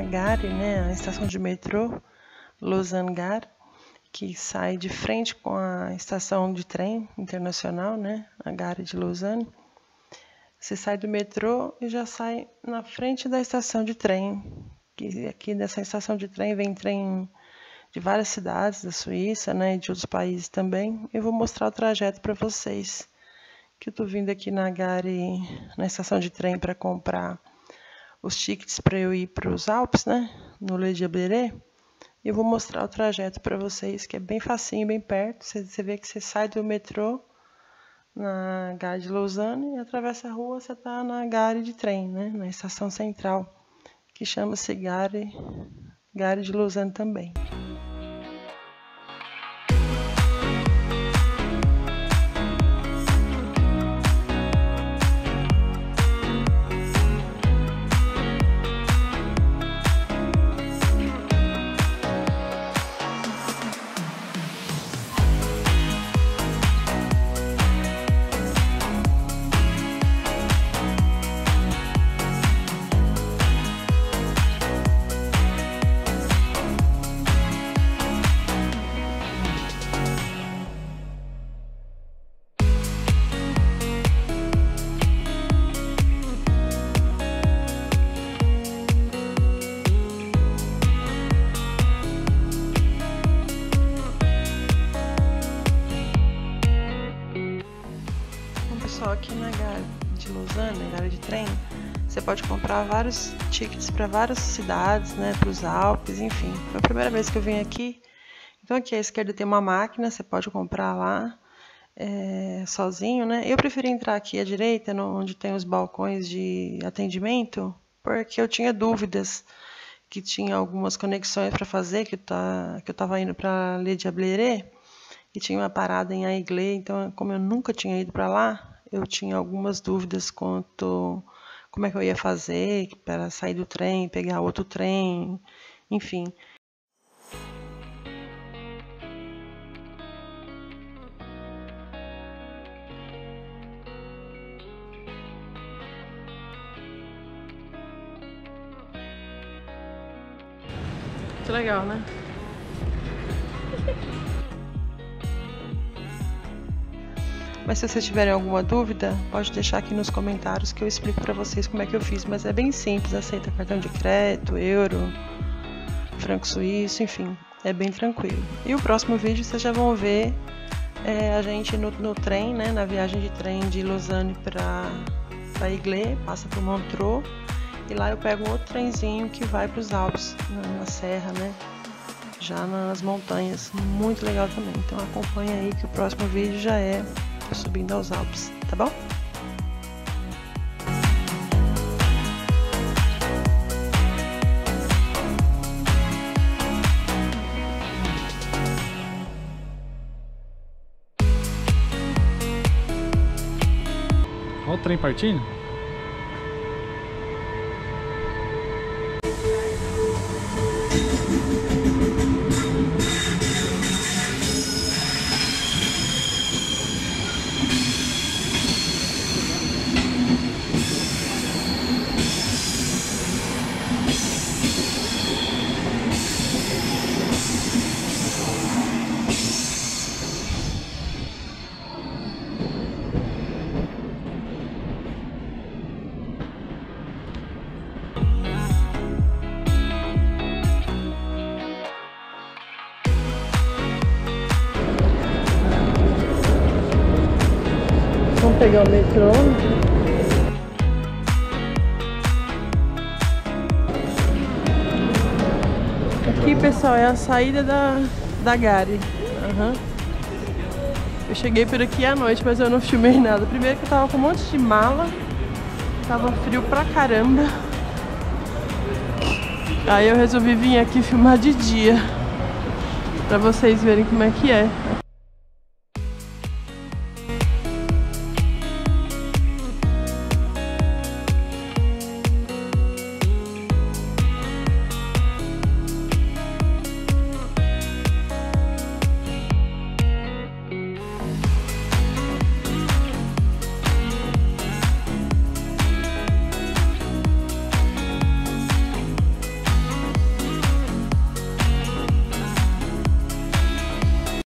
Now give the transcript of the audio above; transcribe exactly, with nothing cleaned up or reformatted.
Gare, né, a estação de metrô Lausanne-Gare, que sai de frente com a estação de trem internacional, né, a Gare de Lausanne. Você sai do metrô e já sai na frente da estação de trem. Que aqui nessa estação de trem vem trem de várias cidades da Suíça, né, e de outros países também. Eu vou mostrar o trajeto para vocês. Que eu tô vindo aqui na Gare, na estação de trem, para comprar os tickets para eu ir para os Alpes, né, no Le Diableret. E eu vou mostrar o trajeto para vocês, que é bem facinho, bem perto. Você, você vê que você sai do metrô na Gare de Lausanne e atravessa a rua, você está na Gare de trem, né, na estação central, que chama-se Gare, Gare de Lausanne também. Aqui na Gare de Lausanne, na Gare de trem, você pode comprar vários tickets para várias cidades, né, para os Alpes, enfim. Foi a primeira vez que eu vim aqui. Então aqui à esquerda tem uma máquina, você pode comprar lá é, sozinho, né? Eu preferi entrar aqui à direita, no, onde tem os balcões de atendimento, porque eu tinha dúvidas, que tinha algumas conexões para fazer, que eu, tá, que eu tava indo para Le Diableret, e tinha uma parada em Aigle, então como eu nunca tinha ido para lá, eu tinha algumas dúvidas quanto como é que eu ia fazer para sair do trem, pegar outro trem, enfim. Muito legal, né? Mas se vocês tiverem alguma dúvida, pode deixar aqui nos comentários que eu explico para vocês como é que eu fiz. Mas é bem simples, aceita cartão de crédito, euro, franco suíço, enfim, é bem tranquilo. E o próximo vídeo vocês já vão ver é, a gente no, no trem, né, na viagem de trem de Lausanne para Aigle, passa por Montreux, e lá eu pego outro trenzinho que vai para os Alpes, na, na serra, né, já nas montanhas, muito legal também. Então acompanha aí que o próximo vídeo já é subindo aos Alpes, tá bom? Olha o trem partindo. Vamos pegar o metrô. Aqui, pessoal, é a saída da, da Gare. Uhum. Eu cheguei por aqui à noite, mas eu não filmei nada. Primeiro que eu tava com um monte de mala, tava frio pra caramba. Aí eu resolvi vir aqui filmar de dia, pra vocês verem como é que é